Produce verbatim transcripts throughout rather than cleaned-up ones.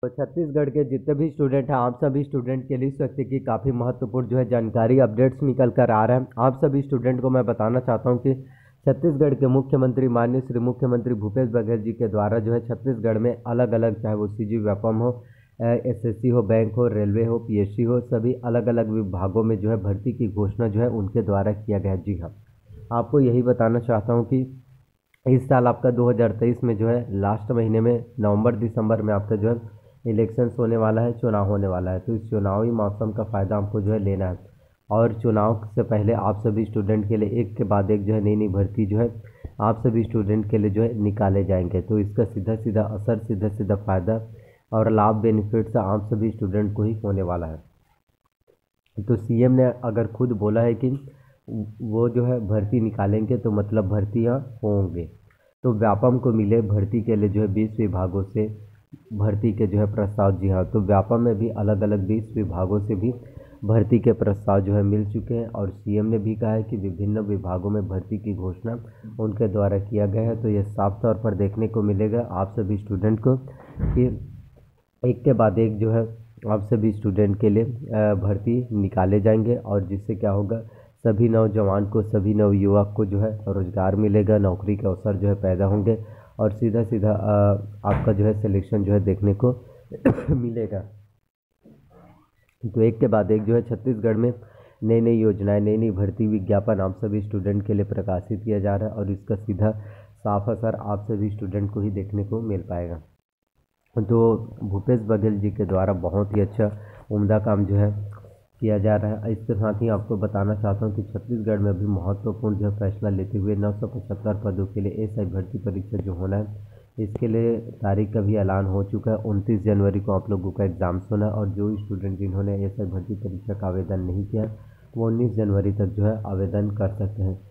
तो छत्तीसगढ़ के जितने भी स्टूडेंट हैं, आप सभी स्टूडेंट के लिए इस वक्त की काफ़ी महत्वपूर्ण जो है जानकारी अपडेट्स निकल कर आ रहे हैं। आप सभी स्टूडेंट को मैं बताना चाहता हूं कि छत्तीसगढ़ के मुख्यमंत्री माननीय श्री मुख्यमंत्री भूपेश बघेल जी के द्वारा जो है छत्तीसगढ़ में अलग अलग, चाहे वो सी जी व्यापम हो, एस एस सी हो, बैंक हो, रेलवे हो, पी एस सी हो, सभी अलग अलग विभागों में जो है भर्ती की घोषणा जो है उनके द्वारा किया गया। जी हाँ, आपको यही बताना चाहता हूँ कि इस साल आपका दो हज़ार तेईस में जो है लास्ट महीने में नवंबर दिसंबर में आपका जो है इलेक्शंस होने वाला है, चुनाव होने वाला है। तो इस चुनावी मौसम का फ़ायदा आपको जो है लेना है। और चुनाव से पहले आप सभी स्टूडेंट के लिए एक के बाद एक जो है नई नई भर्ती जो है आप सभी स्टूडेंट के लिए जो है निकाले जाएंगे। तो इसका सीधा सीधा असर, सीधा सीधा फ़ायदा और लाभ, बेनिफिट्स आप सभी स्टूडेंट को ही होने वाला है। तो सी एम ने अगर खुद बोला है कि वो जो है भर्ती निकालेंगे, तो मतलब भर्तियाँ होंगे। तो व्यापम को मिले भर्ती के लिए जो है बीस विभागों से भर्ती के जो है प्रस्ताव। जी हाँ, तो व्यापम में भी अलग अलग बीस विभागों से भी भर्ती के प्रस्ताव जो है मिल चुके हैं। और सी एम ने भी कहा है कि विभिन्न विभागों में भर्ती की घोषणा उनके द्वारा किया गया है। तो ये साफ तौर पर देखने को मिलेगा आप सभी स्टूडेंट को कि एक के बाद एक जो है आप सभी स्टूडेंट के लिए भर्ती निकाले जाएंगे। और जिससे क्या होगा, सभी नौजवान को, सभी नवयुवक को जो है रोज़गार मिलेगा, नौकरी के अवसर जो है पैदा होंगे और सीधा सीधा आपका जो है सिलेक्शन जो है देखने को मिलेगा। तो एक के बाद एक जो है छत्तीसगढ़ में नई नई योजनाएं, नई नई भर्ती विज्ञापन आप सभी स्टूडेंट के लिए प्रकाशित किया जा रहा है और इसका सीधा साफ असर आप सभी स्टूडेंट को ही देखने को मिल पाएगा। तो भूपेश बघेल जी के द्वारा बहुत ही अच्छा उम्दा काम जो है किया जा रहा है। इसके साथ ही आपको बताना चाहता हूँ कि छत्तीसगढ़ में भी महत्वपूर्ण जो फैसला लेते हुए नौ सौ पचहत्तर पदों के लिए एस आई भर्ती परीक्षा जो होना है, इसके लिए तारीख का भी ऐलान हो चुका है। उनतीस जनवरी को आप लोगों का एग्ज़ाम्स होना है और जो स्टूडेंट जिन्होंने एस आई भर्ती परीक्षा का आवेदन नहीं किया वो उन्नीस जनवरी तक जो है आवेदन कर सकते हैं।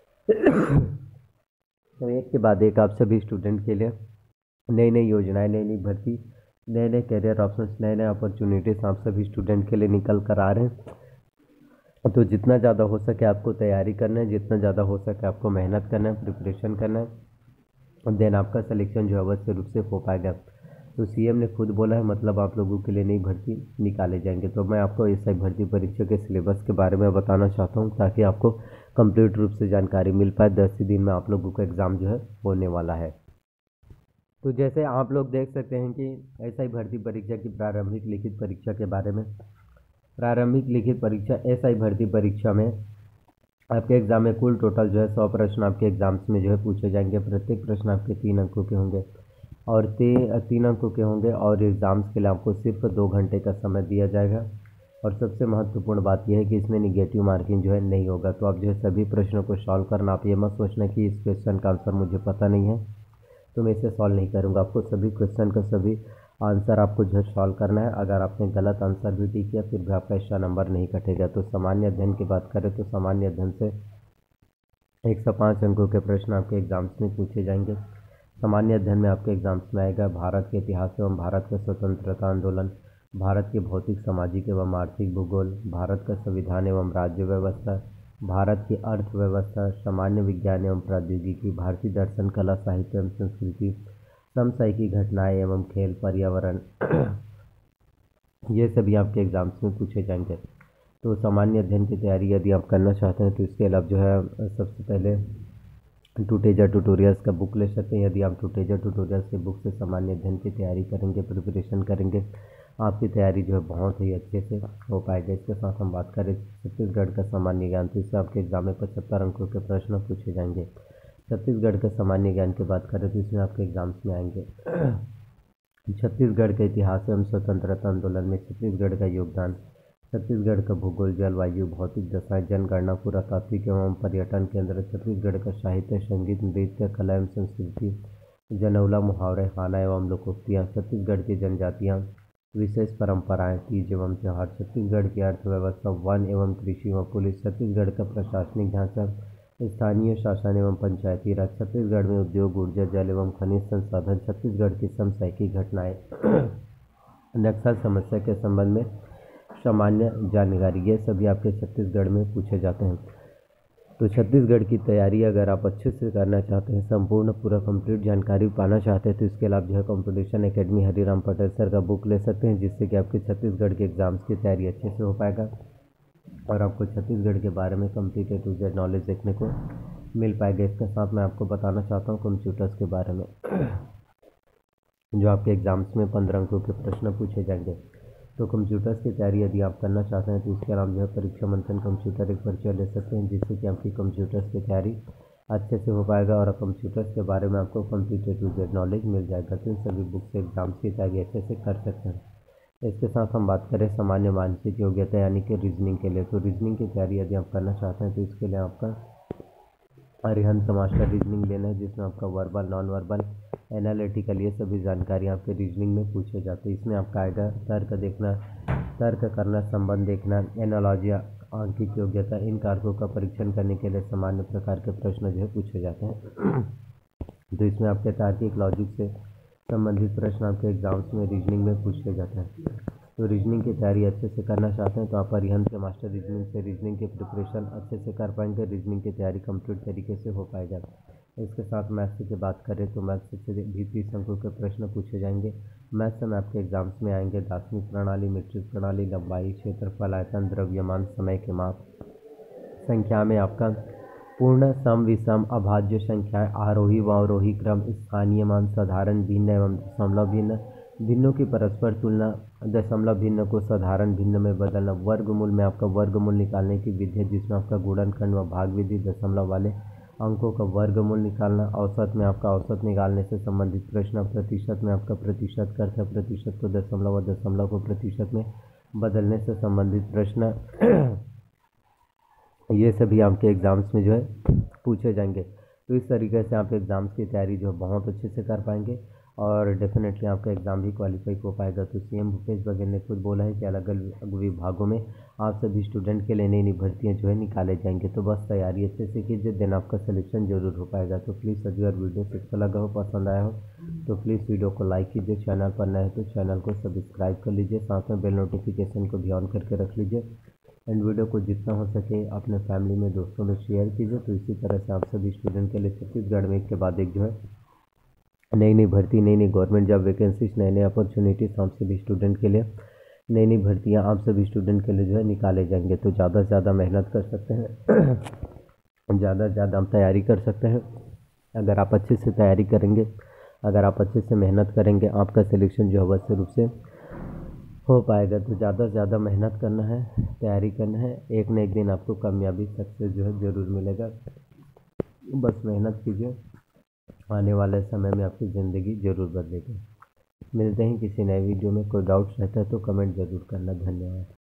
तो एक के बाद एक आप सभी स्टूडेंट के लिए नई नई योजनाएं, नई नई भर्ती, नए नए करियर ऑप्शंस, नए नए अपॉर्चुनिटीज़ आप सभी स्टूडेंट के लिए निकल कर आ रहे हैं। तो जितना ज़्यादा हो सके आपको तैयारी करना है, जितना ज़्यादा हो सके आपको मेहनत करना है, प्रिपरेशन करना है, और देन आपका सिलेक्शन जो है अवश्य रूप से हो पाएगा। तो सी एम ने खुद बोला है, मतलब आप लोगों के लिए नई भर्ती निकाले जाएंगे। तो मैं आपको एस आई भर्ती परीक्षा के सिलेबस के बारे में बताना चाहता हूँ ताकि आपको कंप्लीट रूप से जानकारी मिल पाए। दस ही दिन में आप लोगों का एग्ज़ाम जो है होने वाला है। तो जैसे आप लोग देख सकते हैं कि एस आई भर्ती परीक्षा की प्रारंभिक लिखित परीक्षा के बारे में, प्रारंभिक लिखित परीक्षा एस आई भर्ती परीक्षा में आपके एग्ज़ाम में कुल टोटल जो है सौ प्रश्न आपके एग्ज़ाम्स में जो है पूछे जाएंगे। प्रत्येक प्रश्न आपके तीन अंकों के होंगे और ती, तीन अंकों के होंगे और एग्ज़ाम्स के लिए आपको सिर्फ दो घंटे का समय दिया जाएगा। और सबसे महत्वपूर्ण बात यह है कि इसमें निगेटिव मार्किंग जो है नहीं होगा। तो आप जो है सभी प्रश्नों को सॉल्व करना, आप ये मत सोचना कि इस क्वेश्चन का आंसर मुझे पता नहीं है तो मैं इसे सॉल्व नहीं करूँगा। आपको सभी क्वेश्चन का सभी आंसर आपको जो है सॉल्व करना है। अगर आपने गलत आंसर भी दी किया फिर भी आपका एक्स्ट्रा नंबर नहीं कटेगा। तो सामान्य अध्ययन की बात करें तो सामान्य अध्ययन से एक सौ पाँच अंकों के प्रश्न आपके एग्ज़ाम्स में पूछे जाएंगे। सामान्य अध्ययन में आपके एग्ज़ाम्स में आएगा भारत के इतिहास एवं भारत का स्वतंत्रता आंदोलन, भारत के भौतिक, सामाजिक एवं आर्थिक भूगोल, भारत का संविधान एवं राज्य व्यवस्था, भारत की अर्थव्यवस्था, सामान्य विज्ञान एवं प्रौद्योगिकी, भारतीय दर्शन, कला, साहित्य एवं संस्कृति, समसामयिक घटनाएं एवं खेल, पर्यावरण ये सभी आपके एग्ज़ाम्स में पूछे जाएंगे। तो सामान्य अध्ययन की तैयारी यदि आप करना चाहते हैं तो इसके अलावा जो है सबसे पहले टूटेजा ट्यूटोरियल्स का बुक ले सकते हैं। यदि आप टूटेजा ट्यूटोरियल्स के बुक से सामान्य अध्ययन की तैयारी करेंगे, प्रिपरेशन करेंगे, आपकी तैयारी जो है बहुत ही अच्छे से हो पाएगा। इसके साथ हम बात करें छत्तीसगढ़ का सामान्य ज्ञान, तो इससे आपके एग्जाम में पचहत्तर अंकों के प्रश्न पूछे जाएंगे। छत्तीसगढ़ के सामान्य ज्ञान की बात करें तो इसमें आपके एग्जाम्स में आएंगे छत्तीसगढ़ के इतिहास एवं स्वतंत्रता आंदोलन में छत्तीसगढ़ का योगदान, छत्तीसगढ़ का भूगोल, जलवायु, भौतिक दशाएं, जनगणना, पुरातात्विक एवं पर्यटन केंद्र, छत्तीसगढ़ का साहित्य, संगीत, नृत्य, कला एवं संस्कृति, जनौला, मुहावरे, खाना एवं लोकोक्तियाँ, छत्तीसगढ़ की जनजातियाँ, विशेष परंपराएं, तीज एवं त्यौहार, छत्तीसगढ़ की अर्थव्यवस्था, वन एवं कृषि एवं पुलिस, छत्तीसगढ़ का प्रशासनिक ढांचा, स्थानीय शासन एवं पंचायती राज, छत्तीसगढ़ में उद्योग, ऊर्जा, जल एवं खनिज संसाधन, छत्तीसगढ़ की समसामयिक घटनाएं, नक्सल समस्या के संबंध में सामान्य जानकारी, ये सभी आपके छत्तीसगढ़ में पूछे जाते हैं। तो छत्तीसगढ़ की तैयारी अगर आप अच्छे से करना चाहते हैं, संपूर्ण पूरा कंप्लीट जानकारी पाना चाहते हैं, तो इसके लिए आप जो है competition academy Hariram Patel sir का बुक ले सकते हैं, जिससे कि आपके छत्तीसगढ़ के एग्ज़ाम्स की तैयारी अच्छे से हो पाएगा और आपको छत्तीसगढ़ के बारे में complete A to Z knowledge देखने को मिल पाएगा। इसके साथ मैं आपको बताना चाहता हूँ कंप्यूटर्स के बारे में, जो आपके एग्ज़ाम्स में पंद्रह अंकों के प्रश्न पूछे जाएंगे। तो कंप्यूटर्स की तैयारी यदि आप करना चाहते हैं, तो इसके अलावा जो है परीक्षा मंथन कंप्यूटर एक परिचय ले सकते हैं, जिससे कि आपकी कंप्यूटर्स की तैयारी अच्छे से हो पाएगा और कंप्यूटर्स के बारे में आपको complete A to Z knowledge मिल जाएगा। तो इन सभी बुक से एग्ज़ाम्स की तैयारी अच्छे से कर सकते हैं। इसके साथ हम बात करें सामान्य मानसिक योग्यता यानी कि रीजनिंग के लिए, तो रीजनिंग की तैयारी यदि आप करना चाहते हैं, तो इसके लिए आपका अरिहंत मास्टर रीजनिंग लेना है, जिसमें आपका वर्बल, नॉन वर्बल, एनालिटिकल ये सभी जानकारी आपके रीजनिंग में पूछे जाते हैं। इसमें आपका आएगा तर्क देखना, तर्क करना, संबंध देखना, एनालॉजिया, आंकिक योग्यता, इन कारकों का परीक्षण करने के लिए सामान्य प्रकार के प्रश्न जो है पूछे जाते हैं। तो इसमें आपके तार्किक लॉजिक से संबंधित प्रश्न आपके एग्जाम्स में रीजनिंग में पूछे जाते हैं। तो रीजनिंग की तैयारी अच्छे से करना चाहते हैं, तो आप अरिहंत के मास्टर रीजनिंग से रीजनिंग की प्रिपरेशन अच्छे से कर पाएंगे, रीजनिंग की तैयारी कंप्लीट तरीके से हो पाएगा। इसके साथ मैथ्स की बात करें, तो मैथ्स से भी तीस अंकों के प्रश्न पूछे जाएंगे। मैथ्स में आपके एग्जाम्स में आएंगे दार्शनिक प्रणाली, मीट्रिक प्रणाली, लंबाई, क्षेत्रफल, आयतन, द्रव्यमान, समय के माप, संख्या में आपका पूर्ण, सम, विषम, अभाज्य संख्याएं, आरोही व अवरोही क्रम, स्थानीय मान, साधारण भिन्न एवं दशमलव भिन्न, भिन्नों की परस्पर तुलना, दशमलव भिन्न को साधारण भिन्न में बदलना, वर्गमूल में आपका वर्गमूल निकालने की विधि है, जिसमें आपका गुणनखंड व भाग विधि, दशमलव वाले अंकों का वर्गमूल निकालना, औसत में आपका औसत निकालने से संबंधित प्रश्न, प्रतिशत में आपका प्रतिशत का अर्थ है प्रतिशत को दशमलव और दशमलव को प्रतिशत में बदलने से संबंधित प्रश्न, ये सभी आपके एग्ज़ाम्स में जो है पूछे जाएंगे। तो इस तरीके से आप एग्ज़ाम्स की तैयारी जो है बहुत अच्छे से कर पाएंगे और डेफिनेटली आपका एग्ज़ाम भी क्वालिफाई हो पाएगा। तो सीएम भूपेश बघेल ने खुद बोला है कि अलग अलग विभागों में आप सभी स्टूडेंट के लिए नई नई भर्तियाँ जो है निकाले जाएंगे। तो बस तैयारी अच्छे से कीजिए, देन आपका सिलेक्शन जरूर हो पाएगा। तो प्लीज़ यदि और वीडियो अच्छा लगा हो, पसंद आया हो, तो प्लीज़ वीडियो को लाइक कीजिए, चैनल पर नए तो चैनल को सब्सक्राइब कर लीजिए, साथ में बेल नोटिफिकेशन को भी ऑन करके रख लीजिए एंड वीडियो को जितना हो सके अपने फैमिली में, दोस्तों में शेयर कीजिए। तो इसी तरह से आप सभी स्टूडेंट के लिए छत्तीसगढ़ में एक के बाद एक जो है नई नई भर्ती, नई नई गवर्नमेंट जॉब वैकेंसीज, नए नए अपॉर्चुनिटीज आप सभी स्टूडेंट के लिए, नई नई भर्तियाँ आप सभी स्टूडेंट के लिए जो है निकाले जाएंगे। तो ज़्यादा से ज़्यादा मेहनत कर सकते हैं, ज़्यादा से ज़्यादा हम तैयारी कर सकते हैं। अगर आप अच्छे से तैयारी करेंगे, अगर आप अच्छे से मेहनत करेंगे, आपका सिलेक्शन जो है अवश्य रूप से हो पाएगा। तो ज़्यादा से ज़्यादा मेहनत करना है, तैयारी करना है, एक न एक दिन आपको कामयाबी, सक्सेस जो है ज़रूर मिलेगा। बस मेहनत कीजिए, आने वाले समय में आपकी ज़िंदगी ज़रूर बदलेगी। मिलते हैं किसी नए वीडियो में। कोई डाउट्स रहता है तो कमेंट ज़रूर करना। धन्यवाद।